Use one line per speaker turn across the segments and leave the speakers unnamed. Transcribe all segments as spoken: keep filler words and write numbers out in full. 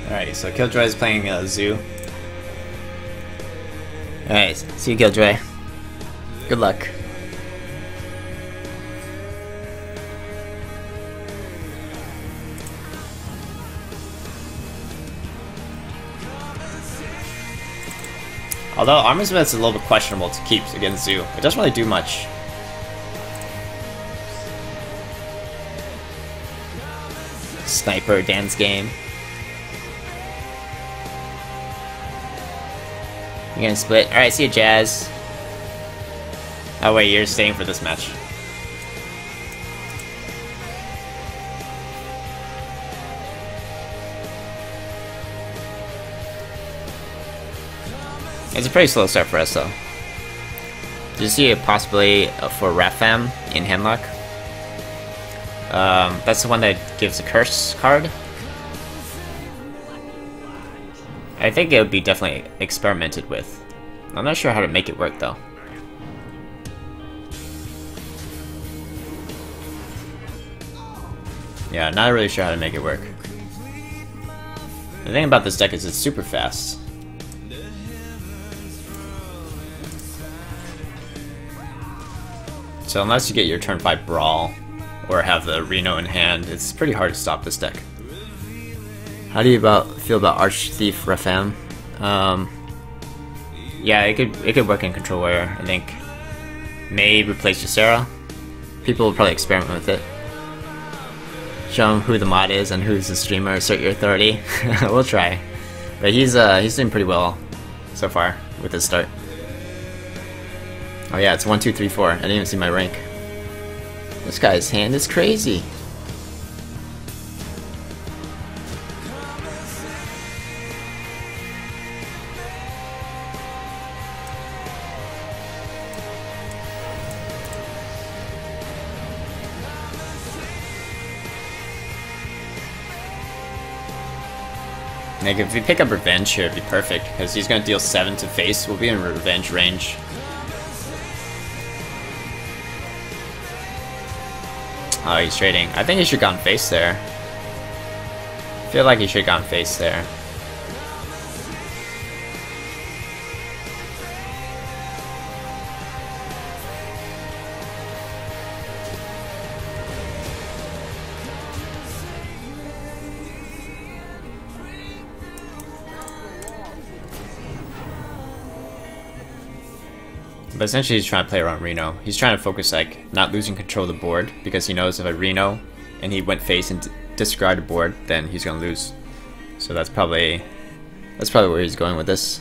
Alright, so Killjoy is playing uh, Zoo. Alright, see you, Killjoy. Good luck. Although Armor Smith's a little bit questionable to keep against Zoo. It doesn't really do much. Sniper dance game. You're gonna split. Alright, see you, Jazz. Oh wait, you're staying for this match. It's a pretty slow start for us though. Do you see a possibility for Rafam in Hemlock? Um, that's the one that gives a curse card. I think it would be definitely experimented with. I'm not sure how to make it work though. Yeah, not really sure how to make it work. The thing about this deck is it's super fast. So unless you get your turn five Brawl, or have the Reno in hand, it's pretty hard to stop this deck. How do you about feel about Archthief Rafam? Um, yeah, it could it could work in Control Warrior. I think may replace Ysera. People will probably experiment with it. Show them who the mod is and who's the streamer. Assert your authority. We'll try. But he's uh he's doing pretty well so far with his start. Oh yeah, it's one, two, three, four. I didn't even see my rank. This guy's hand is crazy. Like, if we pick up Revenge here, it'd be perfect, because he's going to deal seven to face. We'll be in Revenge range. Oh, he's trading. I think he should have gone face there. I feel like he should have gone face there. But essentially he's trying to play around Reno. He's trying to focus, like, not losing control of the board, because he knows if I Reno and he went face and discard the board, then he's gonna lose. So that's probably that's probably where he's going with this.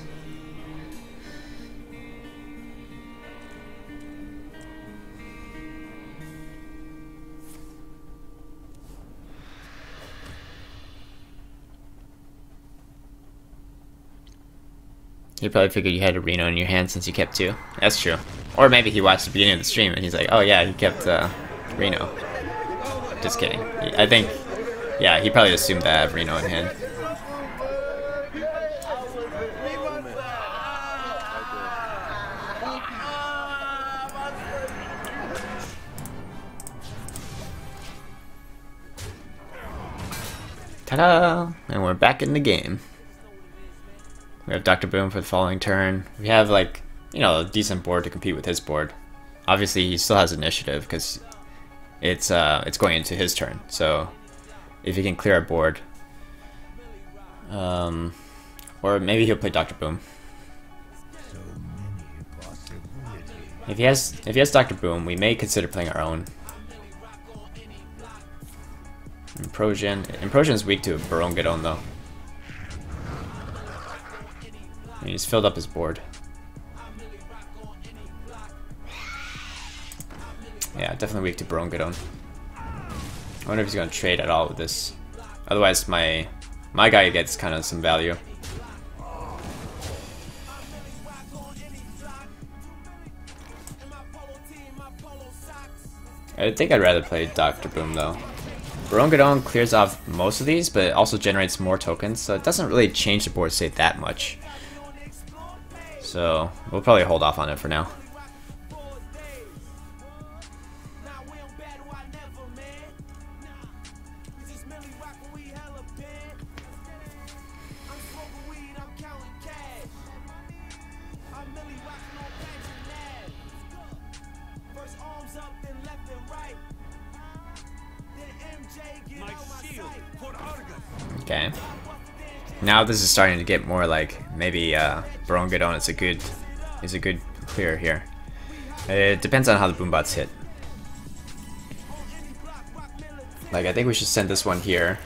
He probably figured you had a Reno in your hand since you kept two. That's true. Or maybe he watched the beginning of the stream and he's like, oh yeah, he kept uh, Reno. Just kidding. I think, yeah, he probably assumed that I have Reno in hand. Ta-da! And we're back in the game. We have Doctor Boom for the following turn. We have, like, you know, a decent board to compete with his board. Obviously, he still has initiative because it's uh, it's going into his turn. So, if he can clear a board, um, or maybe he'll play Doctor Boom. If he has if he has Doctor Boom, we may consider playing our own. Improsion. Improsion is weak to Barongadon though. He's filled up his board. Yeah, definitely weak to Barongadon. I wonder if he's gonna trade at all with this. Otherwise, my my guy gets kind of some value. I think I'd rather play Doctor Boom though. Barongadon clears off most of these, but it also generates more tokens, so it doesn't really change the board state that much. So we'll probably hold off on it for now. Okay. Now this is starting to get more like maybe uh, Barongadon is a good is a good clear here. It depends on how the boombots hit. Like I think we should send this one here.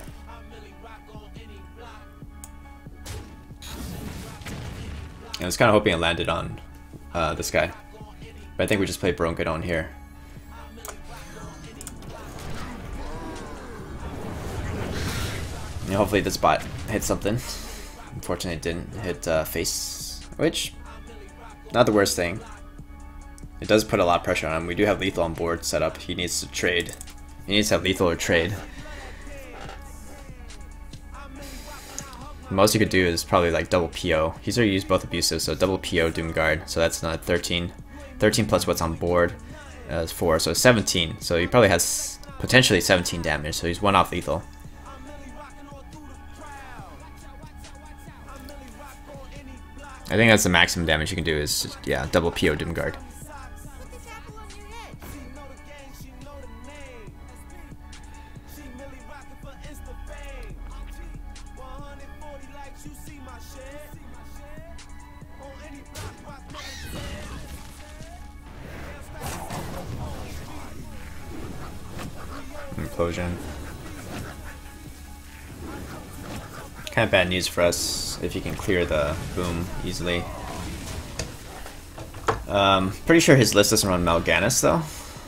I was kind of hoping it landed on uh, this guy, but I think we just play Barongadon here. And hopefully this bot hit something. Unfortunately it didn't hit uh, face, which, not the worst thing. It does put a lot of pressure on him. We do have lethal on board set up. He needs to trade. He needs to have lethal or trade. The most you could do is probably like double P O. He's already used both abusives, so double P O Doomguard. So that's not thirteen. thirteen plus what's on board uh, is four, so seventeen. So he probably has potentially seventeen damage, so he's one off lethal. I think that's the maximum damage you can do is, yeah, double P O Doomguard. Implosion. Kind of bad news for us if you can clear the boom easily. Um, pretty sure his list doesn't run Mal'Ganis though.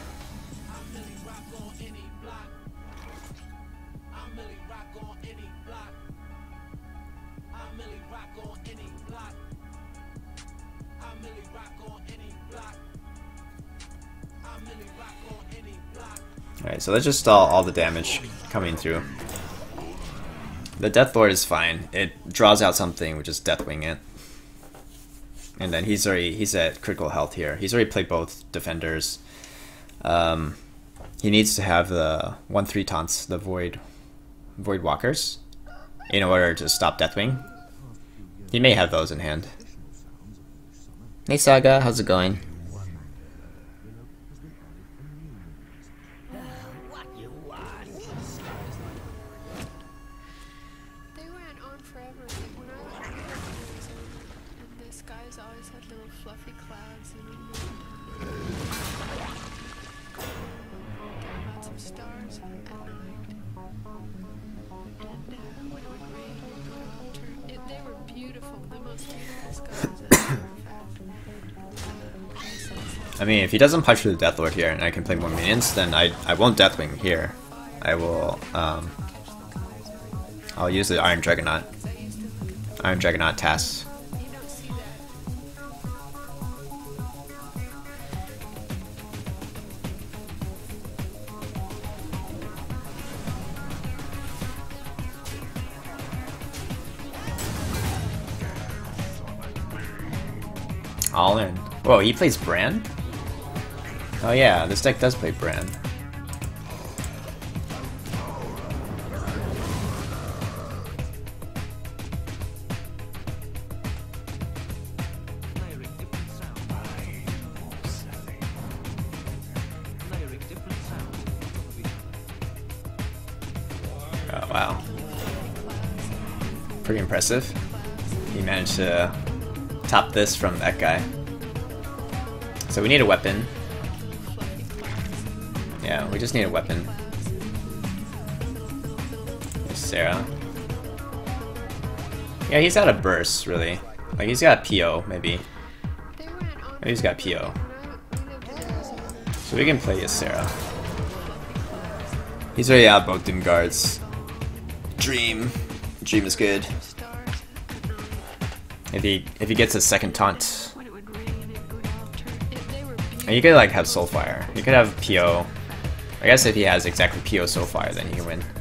Alright, so let's just stall all the damage coming through. The Deathlord is fine. It draws out something, which is Deathwing it. And then he's already he's at critical health here. He's already played both defenders. Um, he needs to have the one three taunts, the Void Void Walkers, in order to stop Deathwing. He may have those in hand. Hey Saga, how's it going? I mean, if he doesn't punch through the Deathlord here and I can play more minions, then I, I won't Deathwing here. I will, um... I'll use the Iron Dragonaut. Iron Dragonaut task. All in. Whoa, he plays Brand? Oh yeah, this deck does play Brand. Oh wow. Pretty impressive. He managed to top this from that guy. So we need a weapon. Yeah, we just need a weapon. There's Sarah. Yeah, he's got a burst, really. Like, he's got P O, maybe. Maybe he's got P O. So we can play as Sarah. He's already out both Doom Guards. Dream. Dream is good. If he if he gets a second taunt. And you could like have Soulfire. You could have P O. I guess if he has exactly P O Soulfire, then he can win.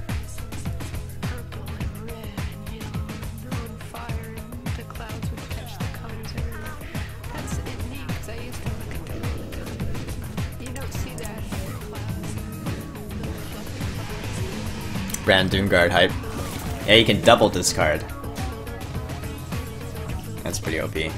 Brand Doomguard hype. Yeah, you can double discard. That's pretty O P.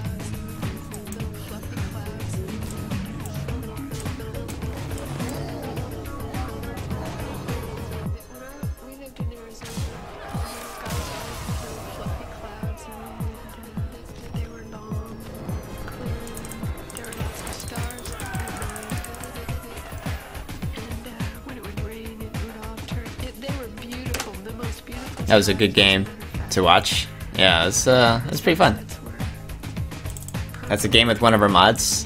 That was a good game to watch. Yeah, it was, uh, it was pretty fun. That's a game with one of our mods.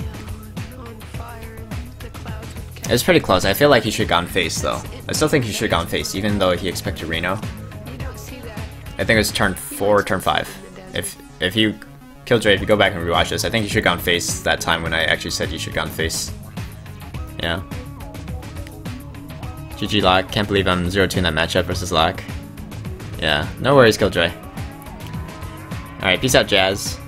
It was pretty close. I feel like he should have gone face, though. I still think he should have gone face, even though he expected Reno. I think it was turn four or turn five. If if you, Killjoy, if you go back and rewatch this, I think you should have gone face that time when I actually said you should have gone face. Yeah. G G Lock. Can't believe I'm zero two in that matchup versus Lock. Yeah. No worries, Killjoy. Alright, peace out, Jazz.